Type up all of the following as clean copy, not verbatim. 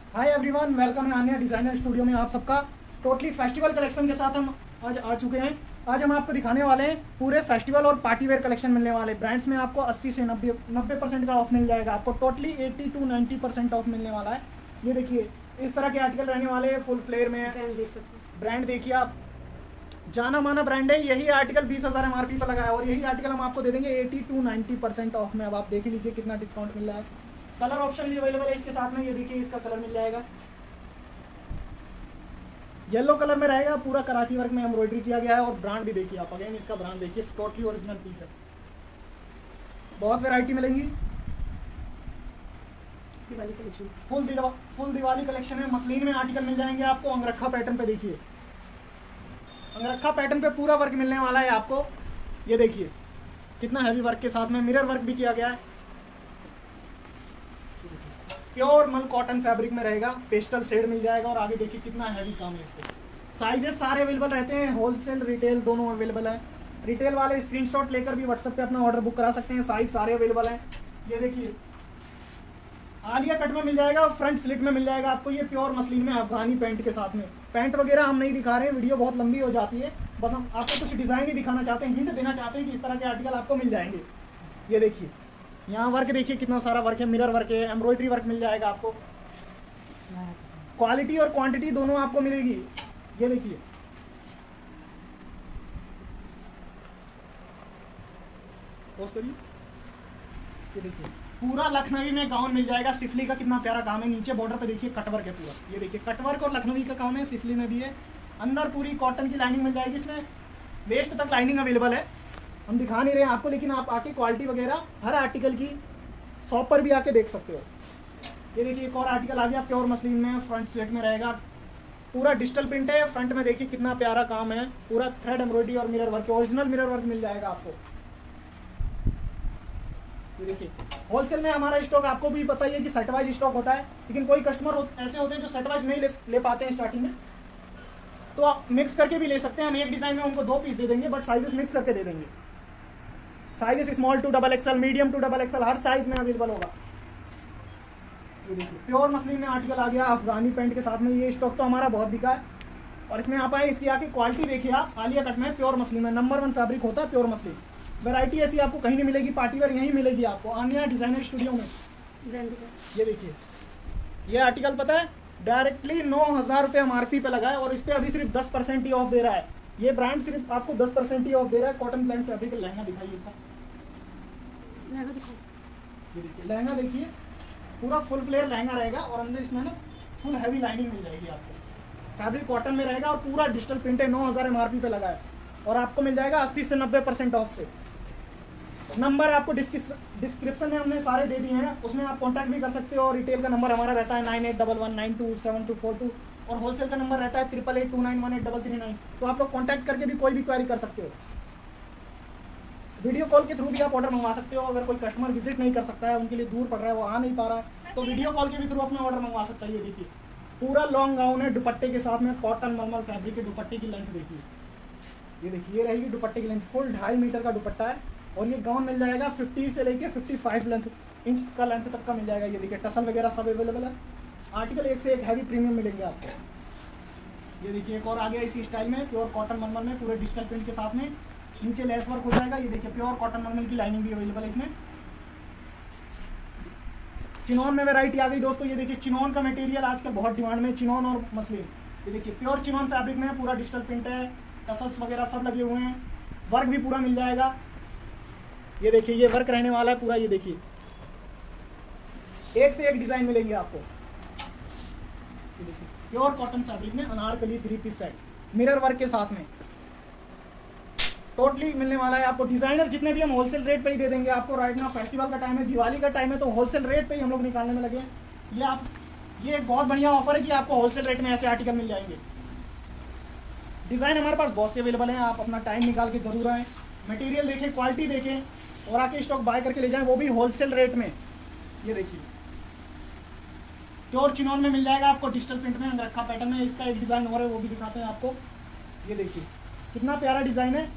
Hi everyone, welcome है Anya designer studio में आप सबका। टोटली फेस्टिवल कलेक्शन के साथ हम आज आ चुके हैं। आज हम आपको दिखाने वाले हैं पूरे फेस्टिवल और पार्टी वेयर कलेक्शन मिलने वाले। ब्रांड्स में आपको 80 से 90% का ऑफ मिल जाएगा। आपको टोटली 80 to 90% ऑफ मिलने वाला है। ये देखिए, इस तरह के आर्टिकल रहने वाले हैं, फुल फ्लेयर में। देख सकते हैं, ब्रांड देखिए आप, जाना माना ब्रांड है। यही आर्टिकल 20,000 MRP पर लगा है और यही आर्टिकल हम आपको दे देंगे 80 to 90% ऑफ में। अब आप देख लीजिए कितना डिस्काउंट मिल रहा है। कलर ऑप्शन भी अवेलेबल है इसके साथ में। ये देखिए, इसका कलर मिल जाएगा, येलो कलर में रहेगा। पूरा कराची वर्क में एम्ब्रॉयडरी किया गया है। और ब्रांड भी देखिए आप, अगेन इसका ब्रांड देखिए, टोटली ओरिजिनल पीस है। बहुत वैरायटी मिलेंगी। Diwali collection full Diwali collection है। मसलिन में आर्टिकल मिल जाएंगे आपको। अंगरखा पैटर्न पे देखिए, अंगरखा पैटर्न पे पूरा वर्क मिलने वाला है आपको। ये देखिए कितना हैवी वर्क के साथ में मिरर वर्क भी किया गया है। प्योर मल कॉटन फैब्रिक में रहेगा। पेस्टल शेड मिल जाएगा और आगे देखिए कितना हैवी काम है इसको। साइजेस सारे अवेलेबल रहते हैं, होलसेल रिटेल दोनों अवेलेबल है। रिटेल वाले स्क्रीनशॉट लेकर भी व्हाट्सएप पे अपना ऑर्डर बुक करा सकते हैं। साइज सारे अवेलेबल हैं। ये देखिए, आलिया कट में मिल जाएगा, फ्रंट स्लिट में मिल जाएगा आपको। ये प्योर मसलिन में अफगानी पैंट के साथ में। पैंट वगैरह हम नहीं दिखा रहे हैं, वीडियो बहुत लंबी हो जाती है। बस हम आपको कुछ डिजाइन ही दिखाना चाहते हैं, हिंट देना चाहते हैं कि इस तरह के आर्टिकल आपको मिल जाएंगे। ये देखिए, यहाँ वर्क देखिए कितना सारा वर्क है, मिरर वर्क है, एम्ब्रॉयडरी वर्क मिल जाएगा आपको। क्वालिटी और क्वांटिटी दोनों आपको मिलेगी। ये देखिए, पोस्ट करिए। ये देखिए, पूरा लखनवी में गाउन मिल जाएगा। सिफली का कितना प्यारा काम है। नीचे बॉर्डर पे देखिए कटवर्क है पूरा। ये देखिए कटवर्क और लखनवी का काम है, सिफली में भी है। अंदर पूरी कॉटन की लाइनिंग मिल जाएगी। इसमें वेस्ट तक लाइनिंग अवेलेबल है। हम दिखा नहीं रहे हैं आपको, लेकिन आप आके क्वालिटी वगैरह हर आर्टिकल की शॉप पर भी आके देख सकते हो। ये देखिए, एक और आर्टिकल आ गया प्योर मसलिन में, फ्रंट स्लेट में रहेगा। पूरा डिजिटल प्रिंट है। फ्रंट में देखिए कितना प्यारा काम है। पूरा थ्रेड एम्ब्रॉयडरी और mirror work, original mirror work मिल जाएगा आपको। ये देखिए, होलसेल में हमारा स्टॉक आपको भी पता ही है कि सेट वाइज स्टॉक होता है, लेकिन कोई कस्टमर ऐसे होते हैं जो सेट वाइज नहीं ले पाते हैं स्टार्टिंग में, तो आप मिक्स करके भी ले सकते हैं। हम एक डिजाइन में उनको 2 पीस दे देंगे, बट साइजेस मिक्स करके दे देंगे। Sizes small to XXL, medium to XXL, हर साइज में अवेलेबल होगा। ये देखिए, प्योर मसलिन में आर्टिकल आ गया अफगानी पैंट के साथ में। ये स्टॉक तो हमारा बहुत बिका है। और इसमें आप आए, इसकी आके क्वालिटी देखिए आप। आलिया कट में प्योर मसलिन में नंबर 1 फैब्रिक होता है प्योर मसलिन। वैरायटी ऐसी आपको कहीं नहीं मिलेगी, पार्टी वेयर यहीं मिलेगी आपको, आन्या डिजाइनर स्टूडियो में। ब्रांड का ये देखिए, ये आर्टिकल पता है डायरेक्टली 9,000 रुपये MRP पे लगा है और इस पर अभी सिर्फ 10% ही ऑफ दे रहा है। ये ब्रांड सिर्फ आपको 10% ही ऑफ दे रहा है। Cotton blend fabric. लहंगा दिखाइए इसका। लहंगा दिखाओ। ये देखिए, लहंगा देखिए, पूरा फुल फ्लेयर लहंगा रहेगा और अंदर इसमें ना फुल हैवी लाइनिंग मिल जाएगी आपको। फैब्रिक कॉटन में रहेगा और पूरा डिजिटल प्रिंट है। 9,000 MRP पे लगा है और आपको मिल जाएगा 80 से 90% ऑफ पे। नंबर आपको डिस्क्रिप्शन में हमने सारे दे दिए हैं, उसमें आप कांटेक्ट भी कर सकते हो। और रिटेल का नंबर हमारा रहता है 9811927242 और होलसेल का नंबर रहता है 8882918339। तो आप लोग कांटेक्ट करके भी कोई भी क्वेरी कर सकते हो। वीडियो कॉल के थ्रू भी आप ऑर्डर मंगवा सकते हो। अगर कोई कस्टमर विजिट नहीं कर सकता है, उनके लिए दूर पड़ रहा है, वो आ नहीं पा रहा है, तो वीडियो कॉल के भी थ्रू अपना ऑर्डर मंगवा सकता है। ये देखिए, पूरा लॉन्ग गाउन है दुपट्टे के साथ में। कॉटन मलमल फैब्रिक के दुपट्टे की लेंथ देखिए। ये देखिए, ये रहेगी दुपट्टे की लेंथ। फुल 2.5 मीटर का दुपट्टा है और ये गाउन मिल जाएगा 50 से लेके 55 इंच का लेंथ तक का मिल जाएगा। ये देखिए, टसल वगैरह सब अवेलेबल है। आर्टिकल एक से एक हैवी प्रीमियम मिलेंगे आपको। ये देखिए, एक और आ गया इसी स्टाइल में, प्योर कॉटन मलमल में, पूरे डिजिटल प्रिंट के साथ में। नीचे लेस वर्क हो जाएगा। ये देखिए, प्योर कॉटन मलमल की लाइनिंग भी अवेलेबल है इसमें। चिनॉन में वैरायटी आ गई दोस्तों। ये देखिए, चिनॉन का मटेरियल आजकल बहुत डिमांड में, चिनॉन और मसलिन। ये देखिए, प्योर चिनॉन फैब्रिक में पूरा डिजिटल प्रिंट है, टसल्स वगैरह सब लगे हुए हैं। वर्क भी पूरा मिल जाएगा। ये देखिए, ये वर्क रहने वाला है पूरा। ये देखिए, एक से एक डिजाइन मिलेंगे आपको। ये देखिए, प्योर कॉटन फैब्रिक में Anarkali 3 piece set, mirror work के साथ में टोटली मिलने वाला है आपको। डिजाइनर जितने भी हम होलसेल रेट पे ही दे देंगे आपको। राइट नाउ फेस्टिवल का टाइम है, दिवाली का टाइम है, तो होलसेल रेट पे ही हम लोग निकालने में लगे हैं। ये एक बहुत बढ़िया ऑफर है कि आपको होलसेल रेट में ऐसे आर्टिकल मिल जाएंगे। डिजाइन हमारे पास बहुत से अवेलेबल हैं, आप अपना टाइम निकाल के जरूर आएँ। मटेरियल देखें, क्वालिटी देखें और आके स्टॉक बाय करके ले जाएं, वो भी होलसेल रेट में। ये देखिए, प्योर चिनॉन में मिल जाएगा आपको, डिजिटल प्रिंट में, अंगरखा पैटर्न में। इसका एक डिजाइन और है, वो भी दिखाते हैं आपको। ये देखिए, कितना प्यारा डिजाइन है।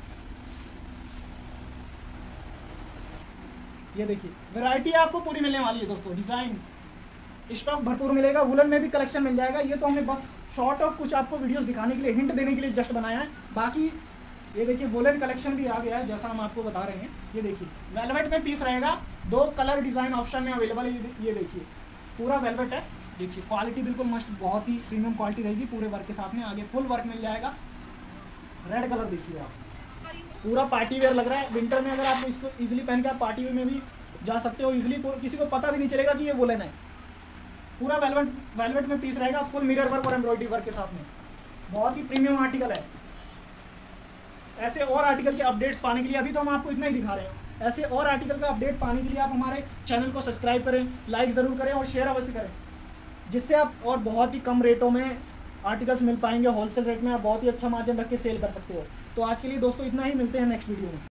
ये देखिए, वैरायटी आपको पूरी मिलने वाली है दोस्तों। डिजाइन स्टॉक भरपूर मिलेगा। वुलन में भी कलेक्शन मिल जाएगा। ये तो हमने बस शॉर्ट ऑफ कुछ आपको वीडियोस दिखाने के लिए, हिंट देने के लिए जस्ट बनाया है। बाकी ये देखिए वुलन कलेक्शन भी आ गया है जैसा हम आपको बता रहे हैं। ये देखिए वेलवेट में पीस रहेगा, 2 कलर डिज़ाइन ऑप्शन में अवेलेबल है। ये देखिए पूरा वेलवेट है। देखिए क्वालिटी बिल्कुल मस्त, बहुत ही प्रीमियम क्वालिटी रहेगी पूरे वर्क के साथ में। आगे फुल वर्क मिल जाएगा। रेड कलर देखिए आप, पूरा पार्टी वेयर लग रहा है। विंटर में अगर आप इसको इजीली पहन के आप पार्टी वेयर में भी जा सकते हो इजीली, किसी को पता भी नहीं चलेगा कि ये वुलन है। पूरा वेलवेट में पीस रहेगा, फुल मिरर वर्क और एम्ब्रॉयडरी वर्क के साथ में। बहुत ही प्रीमियम आर्टिकल है। ऐसे और आर्टिकल के अपडेट्स पाने के लिए, अभी तो हम आपको इतना ही दिखा रहे हैं, ऐसे और आर्टिकल का अपडेट पाने के लिए आप हमारे चैनल को सब्सक्राइब करें, लाइक ज़रूर करें और शेयर अवश्य करें, जिससे आप और बहुत ही कम रेटों में आर्टिकल्स मिल पाएंगे। होलसेल रेट में आप बहुत ही अच्छा मार्जिन रख के सेल कर सकते हो। तो आज के लिए दोस्तों इतना ही, मिलते हैं नेक्स्ट वीडियो में।